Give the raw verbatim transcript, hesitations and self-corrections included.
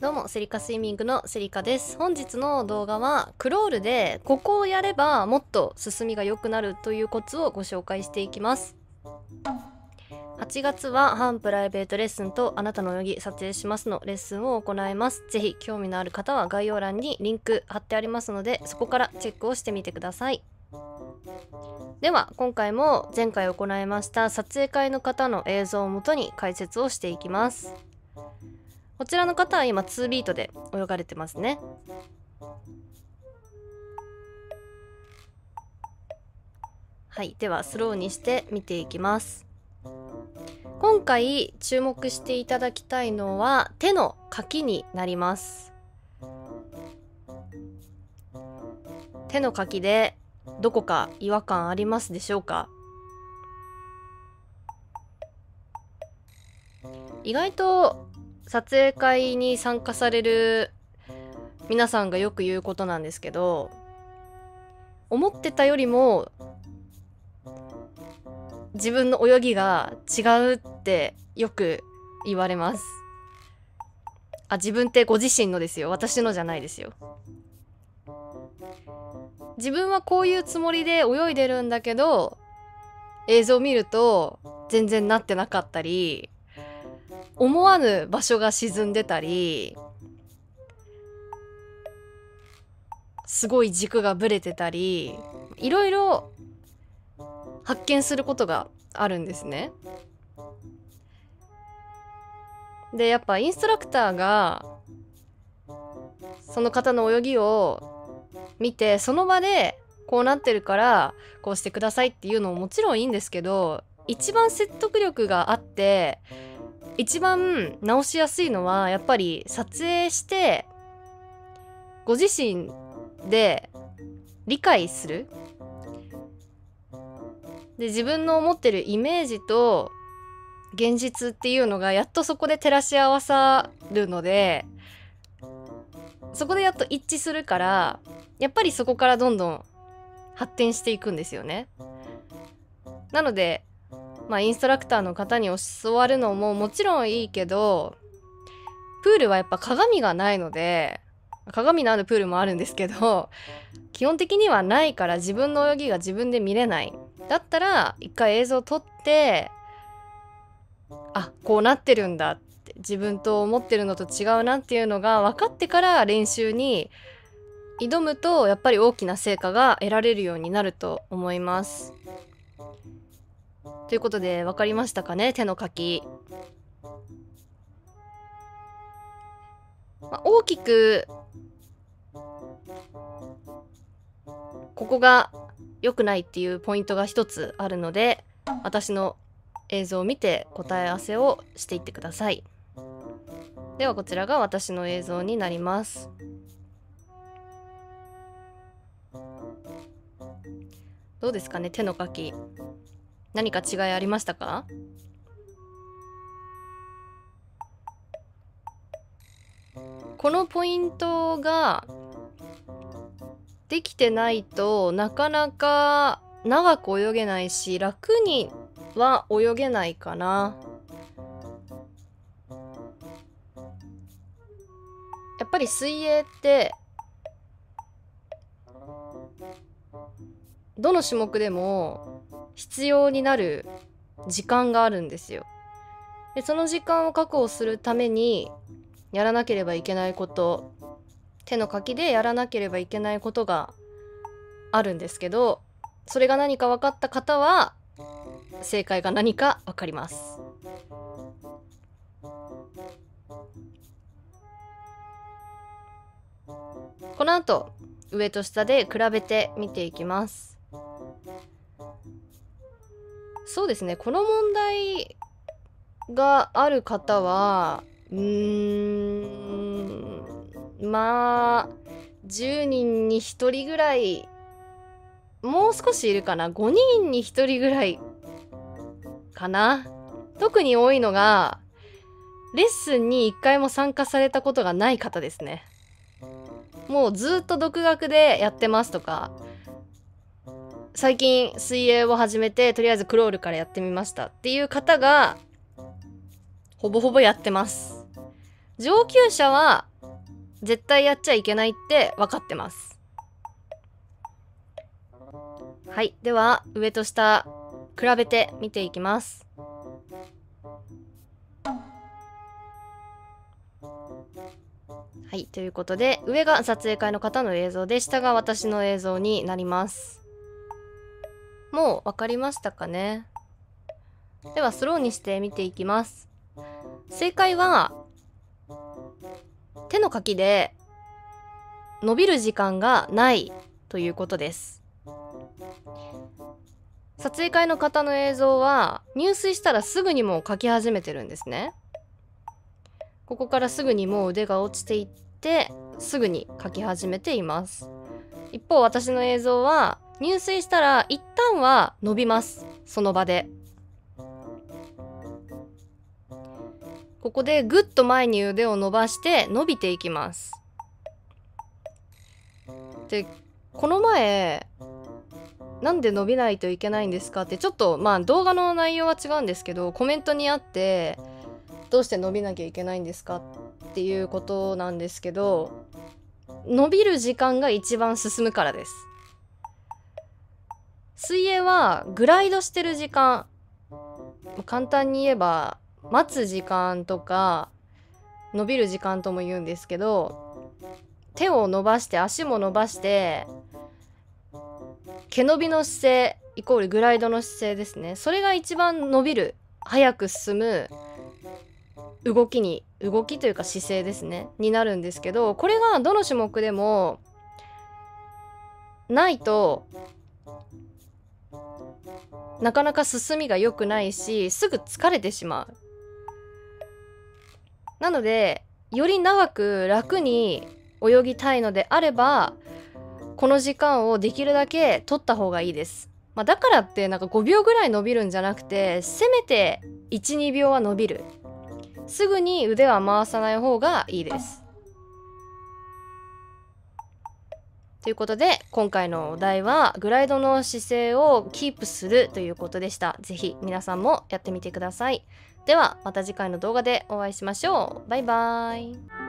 どうも、セリカスイミングのセリカです。本日の動画は、クロールでここをやればもっと進みが良くなるというコツをご紹介していきます。はちがつは半プライベートレッスンとあなたの泳ぎ撮影しますのレッスンを行います。ぜひ興味のある方は概要欄にリンク貼ってありますので、そこからチェックをしてみてください。では、今回も前回行いました撮影会の方の映像をもとに解説をしていきます。こちらの方は今ツービートで泳がれてますね。はい、ではスローにして見ていきます。今回注目していただきたいのは手のかきになります。手のかきでどこか違和感ありますでしょうか？意外と撮影会に参加される皆さんがよく言うことなんですけど、思ってたよりも自分の泳ぎが違うってよく言われます。あ、自分ってご自身のですよ。私のじゃないですよ。自分はこういうつもりで泳いでるんだけど、映像見ると全然なってなかったり、思わぬ場所が沈んでたり、すごい軸がぶれてたり、いろいろ発見することがあるんですね。で、やっぱインストラクターがその方の泳ぎを見て、その場でこうなってるからこうしてくださいっていうのももちろんいいんですけど、一番説得力があって一番直しやすいのはやっぱり撮影してご自身で理解する。で、自分の思ってるイメージと現実っていうのがやっとそこで照らし合わさるので、そこでやっと一致するから、やっぱりそこからどんどん発展していくんですよね。なので、まあインストラクターの方に教わるのももちろんいいけど、プールはやっぱ鏡がないので、鏡のあるプールもあるんですけど、基本的にはないから自分の泳ぎが自分で見れない。だったら一回映像撮って、あ、こうなってるんだって、自分と思ってるのと違うなっていうのが分かってから練習に挑むと、やっぱり大きな成果が得られるようになると思います。ということで、分かりましたかね、手のかき。まあ、大きくここが良くないっていうポイントが一つあるので、私の映像を見て答え合わせをしていってください。ではこちらが私の映像になります。どうですかね、手のかき。何か違いありましたか？このポイントができてないとなかなか長く泳げないし、楽には泳げないかな。やっぱり水泳ってどの種目でも必要になる時間があるんですよ。で、その時間を確保するためにやらなければいけないこと、手のかきでやらなければいけないことがあるんですけど、それが何か分かった方は正解が何か分かります。この後上と下で比べて見ていきます。そうですね、この問題がある方はうーんまあじゅうにんにひとりぐらい、もう少しいるかな、ごにんにひとりぐらいかな。特に多いのがレッスンにいっかいも参加されたことがない方ですね。もうずっと独学でやってますとか、最近水泳を始めてとりあえずクロールからやってみましたっていう方がほぼほぼやってます。上級者は絶対やっちゃいけないって分かってます。はい。では、上と下、比べて見ていきます。はい。ということで、上が撮影会の方の映像で、下が私の映像になります。もう分かりましたかね。では、スローにして見ていきます。正解は、手のかきで伸びる時間がないということです。撮影会の方の映像は入水したらすぐにもう描き始めてるんですね。ここからすぐにもう腕が落ちていってすぐに描き始めています。一方私の映像は入水したら一旦は伸びます。その場で。ここでぐっと前に腕を伸ばして伸びていきます。で、この前なんで伸びないといけないんですかってちょっとまあ動画の内容は違うんですけどコメントにあって、どうして伸びなきゃいけないんですかっていうことなんですけど、伸びる時間が一番進むからです。水泳はグライドしてる時間、簡単に言えば待つ時間とか伸びる時間とも言うんですけど、手を伸ばして足も伸ばして毛伸びの姿勢イコールグライドの姿勢ですね。それが一番伸びる、早く進む動きに動きというか姿勢ですねになるんですけど、これがどの種目でもないとなかなか進みが良くないし、すぐ疲れてしまう。なのでより長く楽に泳ぎたいのであればこの時間をできるだけ取った方がいいです。まあ、だからってなんかごびょうぐらい伸びるんじゃなくて、せめていち、にびょうは伸びる。すぐに腕は回さない方がいいです。ということで今回のお題はグライドの姿勢をキープするということでした。ぜひ皆さんもやってみてください。ではまた次回の動画でお会いしましょう。バイバーイ。